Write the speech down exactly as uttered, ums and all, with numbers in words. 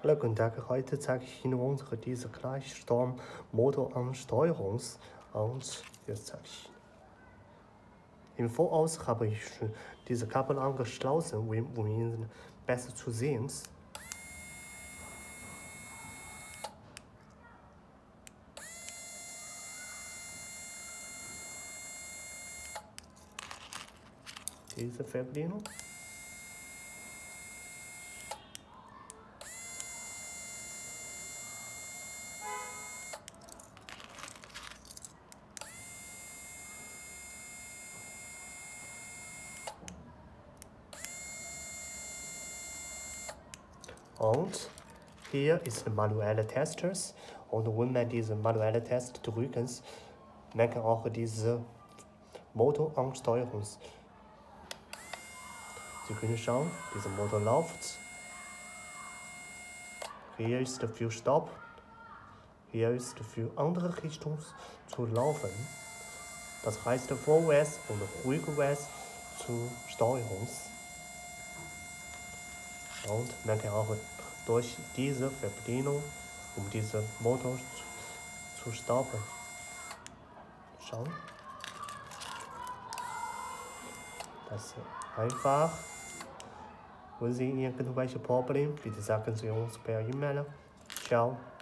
Hallo, guten Tag. Heute zeige ich Ihnen unsere diese Gleichstrommotoransteuerungs- und jetzt zeige ich Ihnen. Im Voraus habe ich schon diese Kabel angeschlossen, um Ihnen besser zu sehen. Diese Verbindung. Und hier ist der manuelle Tester. Und wenn man diese manuelle Test drückt, man kann auch diese Motoransteuerung. Sie können schauen, dieser Motor läuft. Hier ist für Stopp. Hier ist für andere Richtungen zu laufen. Das heißt vorwärts und rückwärts zur Steuerung. Und man kann auch durch diese Verbindung, um diesen Motor zu, zu stoppen. Schauen. Das ist einfach. Wenn Sie irgendwelche Probleme, bitte sagen Sie uns per E-Mail. Ciao.